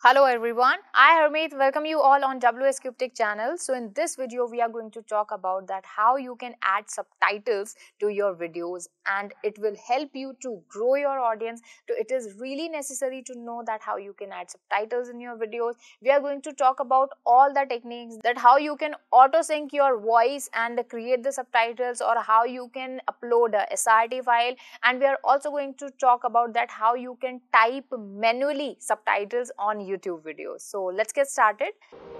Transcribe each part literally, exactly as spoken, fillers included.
Hello everyone, I Harmeet welcome you all on WsCube Tech channel. So in this video we are going to talk about that how you can add subtitles to your videos and it will help you to grow your audience. So it is really necessary to know that how you can add subtitles in your videos. We are going to talk about all the techniques that how you can auto sync your voice and create the subtitles or how you can upload a S R T file, and we are also going to talk about that how you can type manually subtitles on YouTube. YouTube videos. So let's get started.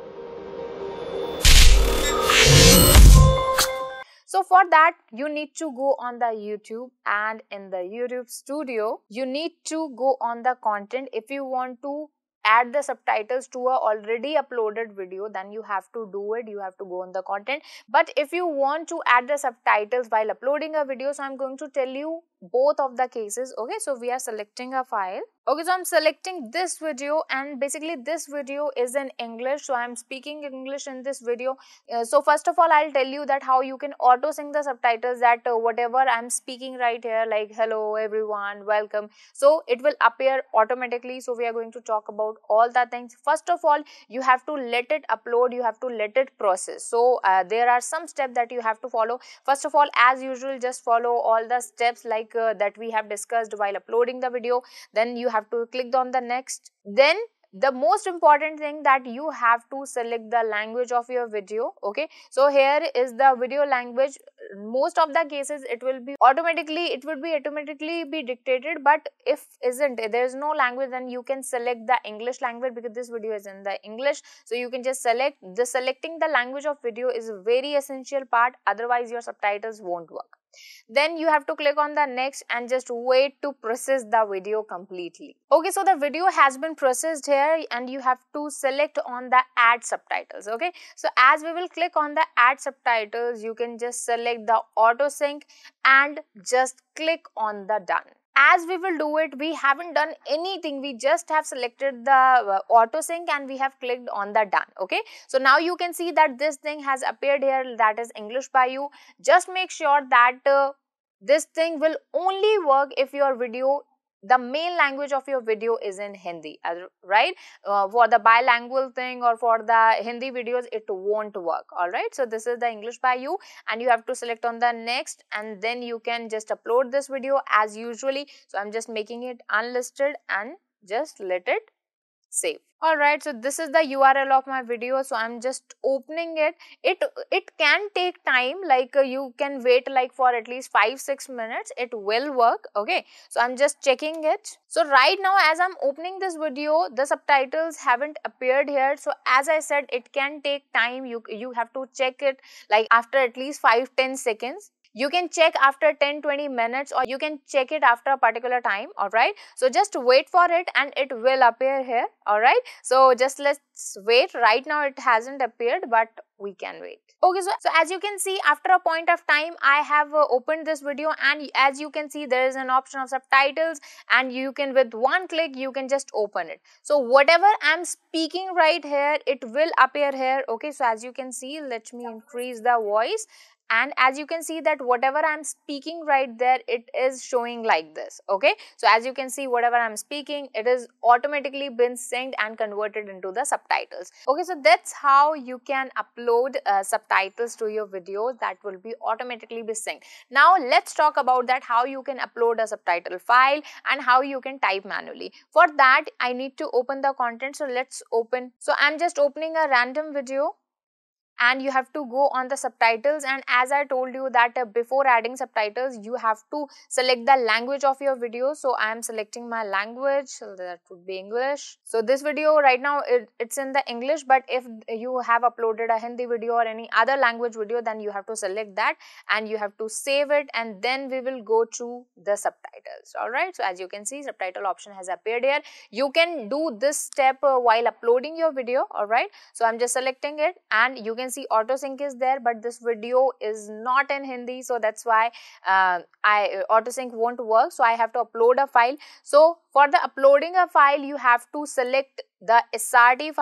So for that you need to go on the YouTube, and in the YouTube studio you need to go on the content. If you want to add the subtitles to a already uploaded video, then you have to do it. You have to go on the content. But if you want to add the subtitles while uploading a video, so I'm going to tell you both of the cases. Okay, so we are selecting a file. Okay, so I'm selecting this video, and basically this video is in English, so I'm speaking English in this video. Uh, so first of all I'll tell you that how you can auto sync the subtitles, that uh, whatever I'm speaking right here, like hello everyone, welcome, so it will appear automatically. So we are going to talk about all the things. First of all, you have to let it upload, you have to let it process. So uh, there are some steps that you have to follow. First of all, as usual, just follow all the steps like uh, that we have discussed while uploading the video. Then you have to click on the next. Then the most important thing that you have to select the language of your video. Okay, so here is the video language. Most of the cases it will be automatically it would be automatically be dictated, but if isn't there is no language, then you can select the English language because this video is in the English. So you can just select the selecting the language of video is a very essential part, otherwise your subtitles won't work. Then you have to click on the next and just wait to process the video completely. Okay, so the video has been processed here and you have to select on the add subtitles. Okay, so as we will click on the add subtitles, you can just select the auto sync and just click on the done. As we will do it, we haven't done anything, we just have selected the uh, auto sync and we have clicked on the done. Okay, so now you can see that this thing has appeared here, that is English by you. Just make sure that uh, this thing will only work if your video, the main language of your video is in Hindi, right? Uh, for the bilingual thing or for the Hindi videos, it won't work. All right, so this is the English by you and you have to select on the next, and then you can just upload this video as usually. So I'm just making it unlisted and just let it save. All right, so this is the U R L of my video, so I'm just opening it. It it can take time, like uh, you can wait like for at least five six minutes. It will work. Okay, so I'm just checking it. So right now as I'm opening this video, the subtitles haven't appeared here. So as I said, it can take time. You you have to check it like after at least five ten seconds. You can check after ten twenty minutes, or you can check it after a particular time. All right, so just wait for it and it will appear here. All right, so just let's wait. Right now it hasn't appeared, but we can wait. Okay, so, so as you can see, after a point of time I have uh, opened this video, and as you can see there is an option of subtitles, and you can with one click you can just open it. So whatever I'm speaking right here, it will appear here. Okay, so as you can see, let me increase the voice. And as you can see that whatever I'm speaking right there, it is showing like this. Okay, so as you can see, whatever I'm speaking, it is automatically been synced and converted into the subtitles. Okay, so that's how you can upload uh, subtitles to your videos, that will be automatically be synced. Now let's talk about that how you can upload a subtitle file and how you can type manually. For that I need to open the content, so let's open. So I'm just opening a random video, and you have to go on the subtitles, and as I told you that uh, before adding subtitles you have to select the language of your video. So I am selecting my language, so that would be English. So this video right now it, it's in the English, but if you have uploaded a Hindi video or any other language video, then you have to select that and you have to save it, and then we will go to the subtitles. All right, so as you can see, subtitle option has appeared here. You can do this step uh, while uploading your video. All right, so I'm just selecting it, and you can see auto sync is there, but this video is not in Hindi, so that's why uh, I auto sync won't work. So I have to upload a file. So for the uploading a file, you have to select the S R T file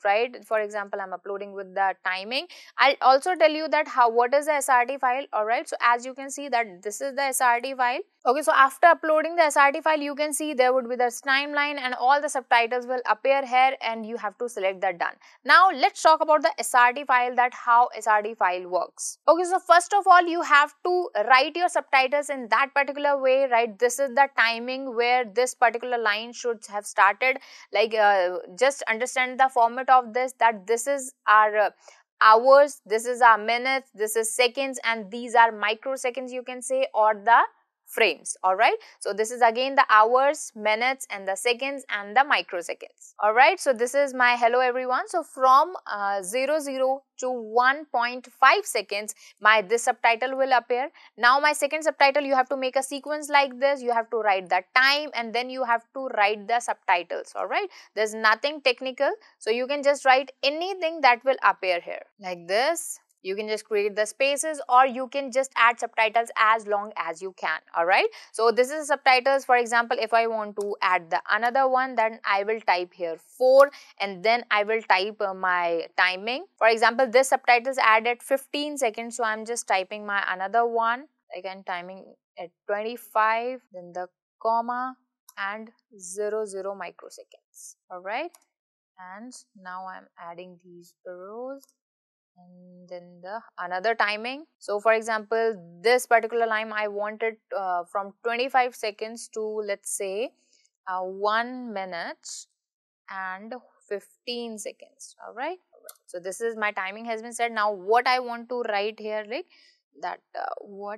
right? For example, I'm uploading with the timing. I'll also tell you that how what is the S R T file, alright. So as you can see that this is the S R T file. Okay, so after uploading the S R T file, you can see there would be the timeline and all the subtitles will appear here, and you have to select the done. Now let's talk about the S R T file, that how S R T file works. Okay, so first of all, you have to write your subtitles in that particular way, right? This is the timing where this particular line should have started. Like uh, just understand the format of this, that this is our uh, hours, this is our minutes, this is seconds, and these are microseconds, you can say, or the frames. Alright, so this is again the hours, minutes, and the seconds and the microseconds. Alright, so this is my hello everyone. So from uh, zero zero to one point five seconds, my this subtitle will appear. Now my second subtitle, you have to make a sequence like this. You have to write the time and then you have to write the subtitles. Alright, there's nothing technical, so you can just write anything that will appear here like this. You can just create the spaces, or you can just add subtitles as long as you can. Alright, so this is subtitles. For example, if I want to add the another one, then I will type here four and then I will type uh, my timing. For example, this subtitles add at fifteen seconds, so I'm just typing my another one, again timing at twenty-five, then the comma and zero zero microseconds. Alright, and now I'm adding these arrows and then the another timing. So for example, this particular line I wanted uh, from twenty-five seconds to, let's say, uh, one minute and fifteen seconds. All right, so this is my timing has been set. Now what I want to write here, like that uh, what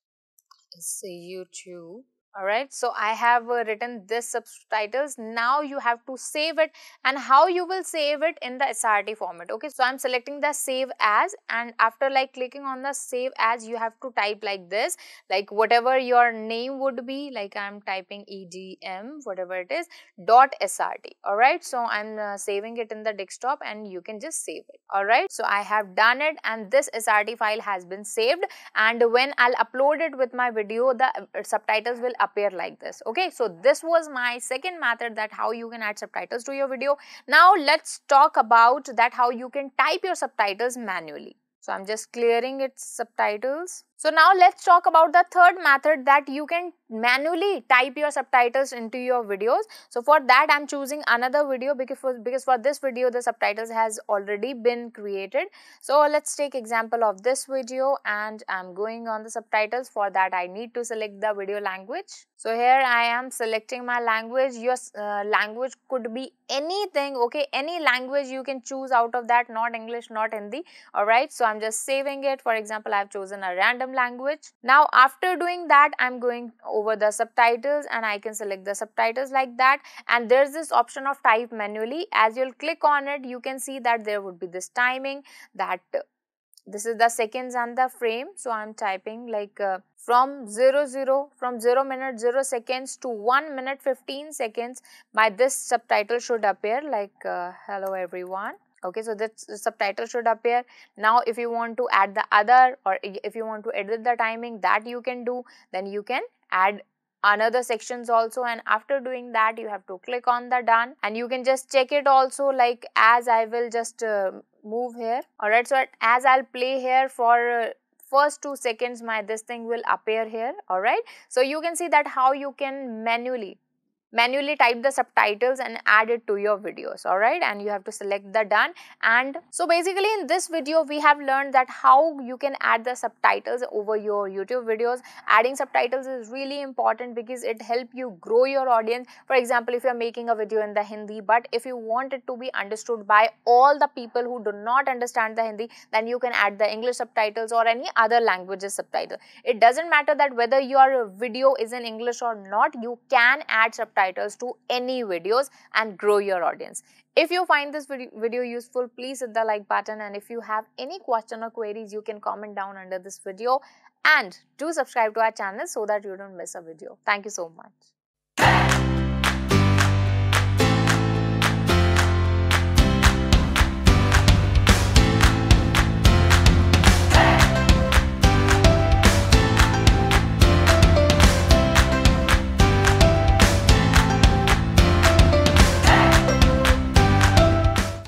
is YouTube. Alright, so I have uh, written this subtitles. Now you have to save it, and how you will save it in the S R T format. Okay, so I'm selecting the save as, and after like clicking on the save as, you have to type like this, like whatever your name would be, like I'm typing E D M, whatever it is, dot S R T. Alright, so I'm uh, saving it in the desktop and you can just save it. Alright, so I have done it and this S R T file has been saved, and when I'll upload it with my video, the uh, subtitles will appear like this. Okay, so this was my second method, that how you can add subtitles to your video. Now let's talk about that how you can type your subtitles manually. So I'm just clearing its subtitles. So now let's talk about the third method, that you can manually type your subtitles into your videos. So for that I'm choosing another video, because for, because for this video the subtitles has already been created. So let's take example of this video, and I'm going on the subtitles. For that I need to select the video language. So here I am selecting my language. Your uh, language could be anything, okay, any language you can choose out of that, not English, not Hindi. Alright, so I'm just saving it. For example, I've chosen a random language. Now after doing that, I'm going over the subtitles and I can select the subtitles like that, and there's this option of type manually. As you'll click on it, you can see that there would be this timing, that uh, this is the seconds and the frame. So I'm typing like uh, from zero zero from zero minute zero seconds to one minute fifteen seconds, my this subtitle should appear like uh, hello everyone. Okay, so that subtitle should appear. Now if you want to add the other, or if you want to edit the timing, that you can do, then you can add another sections also, and after doing that you have to click on the done, and you can just check it also, like as I will just uh, move here. Alright, so as I'll play here for uh, first two seconds, my this thing will appear here. Alright, so you can see that how you can manually manually type the subtitles and add it to your videos. Alright, and you have to select the done. And so basically in this video we have learned that how you can add the subtitles over your YouTube videos. Adding subtitles is really important because it helps you grow your audience. For example, if you are making a video in the Hindi, but if you want it to be understood by all the people who do not understand the Hindi, then you can add the English subtitles or any other languages subtitle. It doesn't matter that whether your video is in English or not, you can add subtitles to any videos and grow your audience. If you find this video useful, please hit the like button, and if you have any question or queries, you can comment down under this video, and do subscribe to our channel so that you don't miss a video. Thank you so much.